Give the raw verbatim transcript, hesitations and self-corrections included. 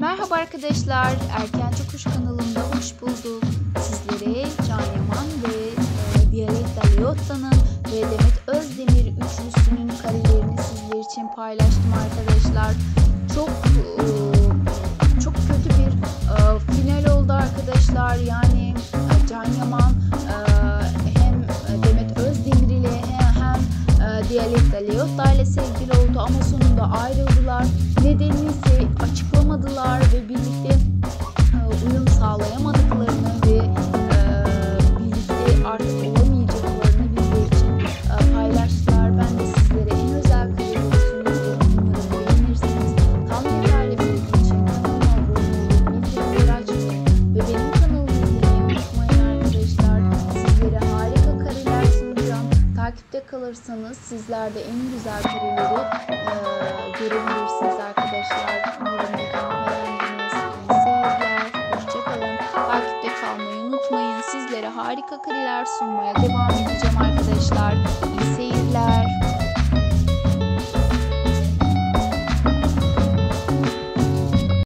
Merhaba arkadaşlar, Erken Çıkış kanalımda hoş bulduk. Sizlere Can Yaman ve e, Violetta Leotta'nın ve Demet Özdemir üçlüsünün karelerini sizler için paylaştım arkadaşlar. Çok e, çok kötü bir e, final oldu arkadaşlar. Yani e, Can Yaman e, hem Demet Özdemir ile hem e, Violetta Leotta ile sevgili oldu ama sonunda ayrıldılar. Nedenini ise açıklamadılar ve birlikte e, uyum sağlayamadıklarını ve e, birlikte artık olamayacaklarını bizler için e, paylaştılar. Ben de sizlere en özel kararını sunuyorum. Umarım beğenirsiniz. Tam detaylı bilgi için kanalıma abone olup bildirimleri açmayı ve benim kanalımı izlemeyi unutmayın arkadaşlar. Sizlere harika kareler sunacağım. Takipte kalırsanız sizler de en güzel kareleri e, görebilirsiniz arkadaşlar. Umarım videomu beğendiniz. İyi seyirler. Hoşçakalın. Takipte kalmayı unutmayın. Sizlere harika kareler sunmaya devam edeceğim arkadaşlar.